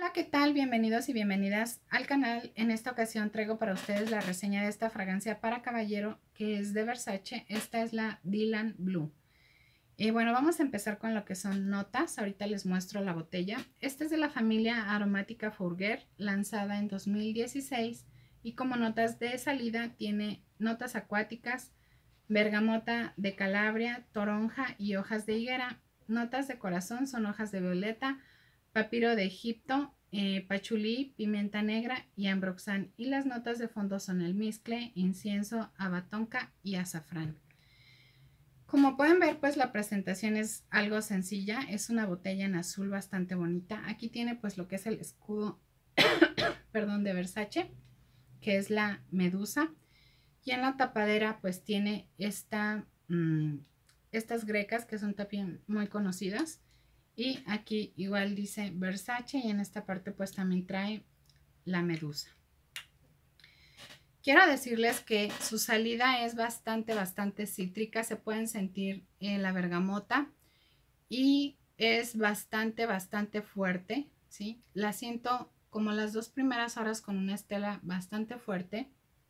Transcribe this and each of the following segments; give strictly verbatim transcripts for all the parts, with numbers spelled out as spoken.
Hola, ¿qué tal? Bienvenidos y bienvenidas al canal. En esta ocasión traigo para ustedes la reseña de esta fragancia para caballero que es de Versace. Esta es la Dylan Blue. Y bueno, vamos a empezar con lo que son notas. Ahorita les muestro la botella. Esta es de la familia aromática Fourguère, lanzada en dos mil dieciséis. Y como notas de salida tiene notas acuáticas, bergamota de Calabria, toronja y hojas de higuera. Notas de corazón son hojas de violeta, papiro de Egipto, eh, pachulí, pimienta negra y ambroxan. Y las notas de fondo son el mezcle, incienso, abatonca y azafrán. Como pueden ver, pues la presentación es algo sencilla. Es una botella en azul bastante bonita. Aquí tiene pues lo que es el escudo perdón, de Versace, que es la medusa. Y en la tapadera pues tiene esta, mmm, estas grecas que son también muy conocidas. Y aquí igual dice Versace y en esta parte pues también trae la medusa. Quiero decirles que su salida es bastante, bastante cítrica. Se pueden sentir en la bergamota y es bastante, bastante fuerte, ¿sí? La siento como las dos primeras horas con una estela bastante fuerte.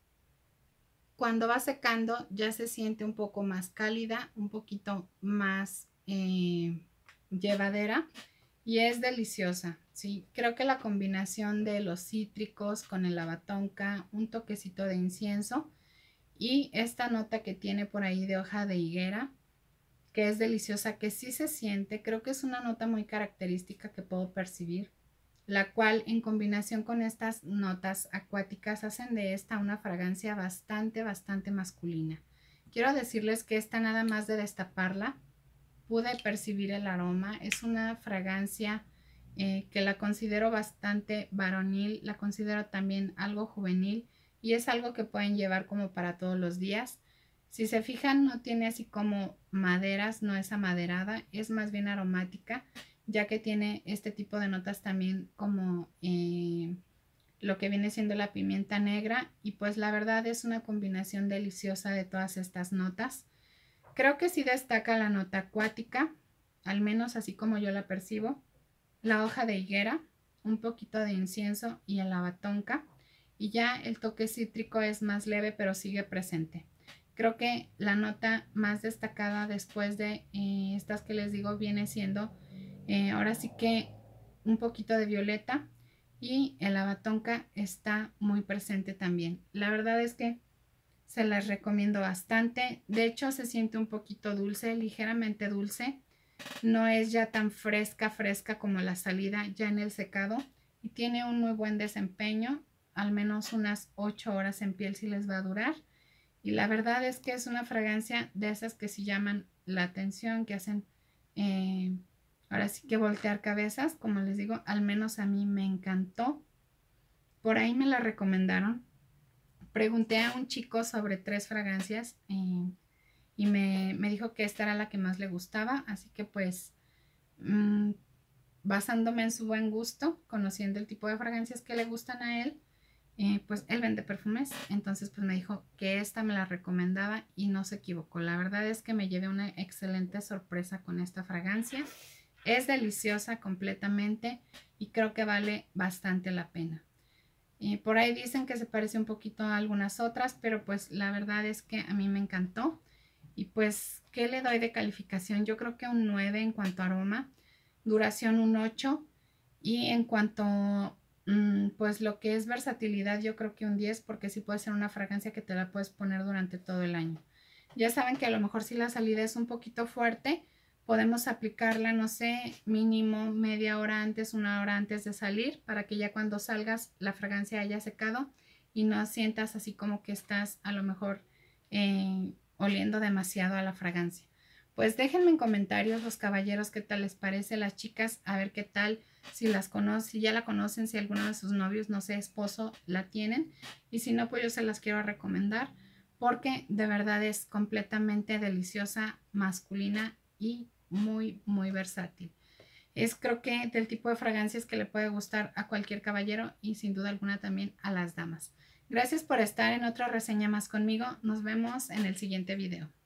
Cuando va secando ya se siente un poco más cálida, un poquito más eh, llevadera. Y es deliciosa, ¿sí? Creo que la combinación de los cítricos con el abatonca, un toquecito de incienso y esta nota que tiene por ahí de hoja de higuera, que es deliciosa, que sí se siente, creo que es una nota muy característica que puedo percibir, la cual en combinación con estas notas acuáticas hacen de esta una fragancia bastante, bastante masculina. Quiero decirles que esta nada más de destaparla, pude percibir el aroma. Es una fragancia eh, que la considero bastante varonil, la considero también algo juvenil y es algo que pueden llevar como para todos los días. Si se fijan, no tiene así como maderas, no es amaderada, es más bien aromática, ya que tiene este tipo de notas también como eh, lo que viene siendo la pimienta negra, y pues la verdad es una combinación deliciosa de todas estas notas. Creo que sí destaca la nota acuática, al menos así como yo la percibo, la hoja de higuera, un poquito de incienso y el abatonca, y ya el toque cítrico es más leve pero sigue presente. Creo que la nota más destacada después de eh, estas que les digo viene siendo eh, ahora sí que un poquito de violeta, y el abatonca está muy presente también. La verdad es que se las recomiendo bastante. De hecho, se siente un poquito dulce, ligeramente dulce. No es ya tan fresca, fresca como la salida ya en el secado. Y tiene un muy buen desempeño. Al menos unas ocho horas en piel sí les va a durar. Y la verdad es que es una fragancia de esas que sí llaman la atención, que hacen eh, ahora sí que voltear cabezas. Como les digo, al menos a mí me encantó. Por ahí me la recomendaron. Pregunté a un chico sobre tres fragancias eh, y me, me dijo que esta era la que más le gustaba, así que pues mmm, basándome en su buen gusto, conociendo el tipo de fragancias que le gustan a él, eh, pues él vende perfumes, entonces pues me dijo que esta me la recomendaba y no se equivocó. La verdad es que me llevé una excelente sorpresa con esta fragancia. Es deliciosa completamente y creo que vale bastante la pena. Eh, por ahí dicen que se parece un poquito a algunas otras, pero pues la verdad es que a mí me encantó. Y pues, ¿qué le doy de calificación? Yo creo que un nueve en cuanto a aroma, duración un ocho, y en cuanto mmm, pues lo que es versatilidad, yo creo que un diez, porque sí puede ser una fragancia que te la puedes poner durante todo el año. Ya saben que a lo mejor si la salida es un poquito fuerte, podemos aplicarla, no sé, mínimo media hora antes, una hora antes de salir, para que ya cuando salgas la fragancia haya secado y no sientas así como que estás a lo mejor eh, oliendo demasiado a la fragancia. Pues déjenme en comentarios los caballeros qué tal les parece, las chicas, a ver qué tal, si las conocen, si ya la conocen, si alguno de sus novios, no sé, esposo, la tienen, y si no, pues yo se las quiero recomendar, porque de verdad es completamente deliciosa, masculina y muy muy versátil. Es creo que del tipo de fragancias que le puede gustar a cualquier caballero y sin duda alguna también a las damas. Gracias por estar en otra reseña más conmigo. Nos vemos en el siguiente video.